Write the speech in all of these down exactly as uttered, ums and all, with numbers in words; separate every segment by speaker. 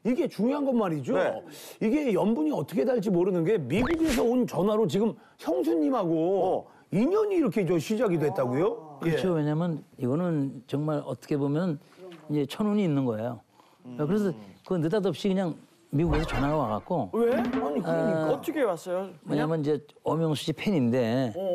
Speaker 1: 이게 중요한 건 말이죠.
Speaker 2: 네.
Speaker 1: 이게 연분이 어떻게 달지 모르는 게 미국에서 온 전화로 지금 형수님하고
Speaker 2: 어.
Speaker 1: 인연이 이렇게 저 시작이 됐다고요?
Speaker 3: 그렇죠.
Speaker 1: 예.
Speaker 3: 왜냐면 이거는 정말 어떻게 보면 이제 천운이 있는 거예요. 그래서 그 느닷없이 그냥 미국에서 전화가 와갖고
Speaker 4: 왜?
Speaker 1: 아니 그러니까
Speaker 4: 어떻게 왔어요?
Speaker 3: 왜냐면 이제 엄영수 씨 팬인데
Speaker 4: 어.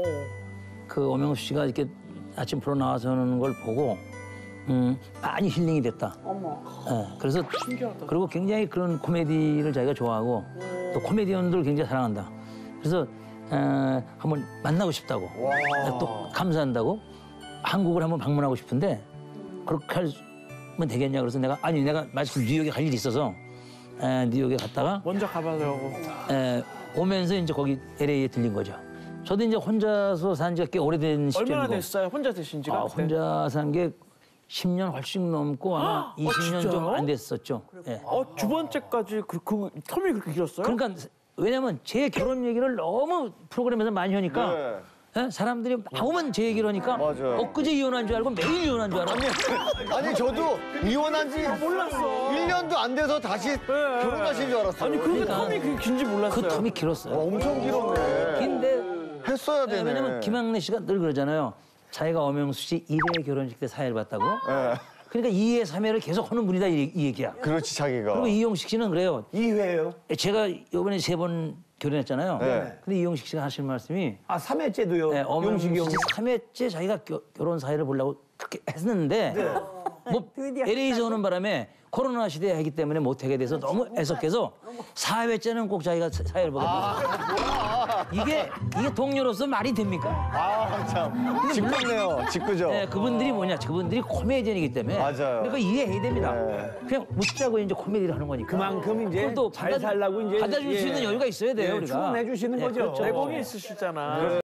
Speaker 3: 그 엄영수 씨가 이렇게 아침 프로 나와서 하는 걸 보고 음, 많이 힐링이 됐다.
Speaker 5: 어머.
Speaker 3: 예, 그래서
Speaker 4: 신기하다.
Speaker 3: 그리고 굉장히 그런 코미디를 자기가 좋아하고 또 코미디언들을 굉장히 사랑한다. 그래서 에, 한번 만나고 싶다고 또 감사한다고 한국을 한번 방문하고 싶은데 그렇게 하면 되겠냐 그래서 내가 아니 내가 마침 뉴욕에 갈 일이 있어서 에, 뉴욕에 갔다가
Speaker 4: 먼저 가봐려고.
Speaker 3: 에, 오면서 이제 거기 엘에이에 들린 거죠. 저도 이제 혼자서 산 지가 꽤 오래된 시점이고
Speaker 4: 얼마나 됐어요? 혼자 드신 지가?
Speaker 3: 아,
Speaker 4: 그때?
Speaker 3: 혼자 산 게 십 년 훨씬 넘고 아마 이십 년 좀
Speaker 4: 진짜요?
Speaker 3: 안 됐었죠. 예.
Speaker 4: 어, 두 번째까지 그, 그 텀이 그렇게 길었어요?
Speaker 3: 그러니까 왜냐면 제 결혼 얘기를 너무 프로그램에서 많이 하니까
Speaker 2: 네.
Speaker 3: 예? 사람들이 나오면 제 얘기를 하니까
Speaker 2: 맞아요.
Speaker 3: 엊그제 이혼한 줄 알고 매일 이혼한 줄 알아.
Speaker 2: 아니 저도 이혼한 지
Speaker 4: 몰랐어.
Speaker 2: 일 년도 안 돼서 다시 결혼하신 줄 알았어요.
Speaker 4: 아니 그렇게
Speaker 3: 그러니까
Speaker 4: 텀이 그렇게 긴지
Speaker 3: 그
Speaker 4: 몰랐어요.
Speaker 3: 텀이
Speaker 2: 와,
Speaker 3: 길었어요.
Speaker 2: 엄청 길었네.
Speaker 3: 긴데
Speaker 2: 했어야
Speaker 3: 예,
Speaker 2: 되네.
Speaker 3: 왜냐면 김학래 씨가 늘 그러잖아요. 자기가 엄영수 씨 일 회 결혼식 때 사회를 봤다고.
Speaker 2: 네.
Speaker 3: 그러니까 이 회, 삼 회를 계속 하는 분이다 이, 이 얘기야.
Speaker 2: 그렇지 자기가.
Speaker 3: 그리고 이용식 씨는 그래요.
Speaker 1: 이 회예요.
Speaker 3: 제가 이번에 세 번 결혼했잖아요.
Speaker 2: 네.
Speaker 3: 근데 이용식 씨가 하시는 말씀이
Speaker 1: 아 삼 회째도요.
Speaker 3: 네,
Speaker 1: 용식이
Speaker 3: 엄영수
Speaker 1: 형.
Speaker 3: 씨 삼 회째 자기가 겨- 결혼 사회를 보려고 그렇게 했는데 뭐
Speaker 5: 드디어
Speaker 3: 엘에이에서 오는 바람에 코로나 시대에 하기 때문에 못하게 돼서 너무 애석해서 사 회째는 꼭 자기가 사- 사회를 보겠다. 이게 이게 동료로서 말이 됩니까?
Speaker 2: 아 참. 짓궂네요. 짓궂죠.
Speaker 3: 네, 그분들이 뭐냐? 그분들이 코미디언이기 때문에
Speaker 2: 맞아요.
Speaker 3: 그러니까 이해해야 됩니다.
Speaker 2: 네.
Speaker 3: 그냥 웃자고 이제 코미디를 하는 거니까.
Speaker 1: 그만큼 이제
Speaker 3: 그걸 또
Speaker 1: 잘
Speaker 3: 받아-
Speaker 1: 살라고 이제
Speaker 3: 받아줄 수
Speaker 1: 예.
Speaker 3: 있는 여유가 있어야 돼요.
Speaker 1: 예,
Speaker 3: 우리가.
Speaker 1: 충원해 주시는
Speaker 3: 네,
Speaker 1: 거죠.
Speaker 3: 그렇죠.
Speaker 4: 내공이 있으시잖아.